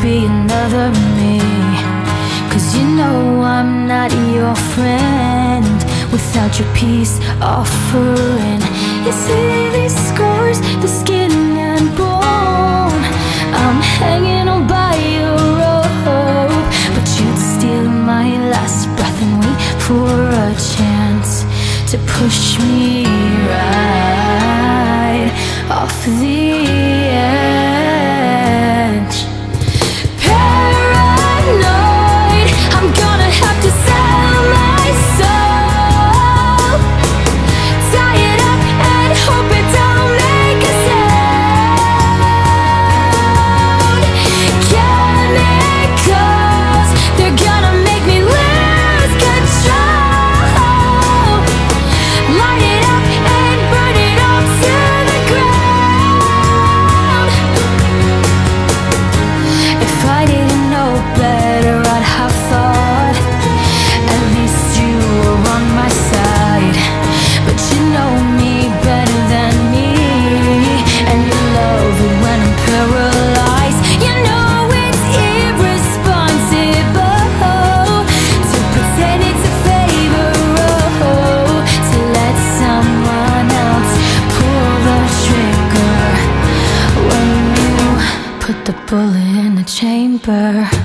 be another me. 'Cause you know I'm not your friend without your peace offering. You see these scars, the skin and bone, I'm hanging on by a rope, but you'd steal my last breath and wait for a chance to push me right off the edge. Paranoid, I'm gonna have to sell my soul, tie it up and hope it don't make a sound. Chemicals, they're gonna make me lose control. Light it up and burn it all to the ground. If I didn't know better, I'd have thought at least you were on my side. But you know me better than me, and you love it when I'm paralyzed. You know it's irresponsible to pretend it's a favor, to let someone else pull the trigger when you put the bullet in the chamber.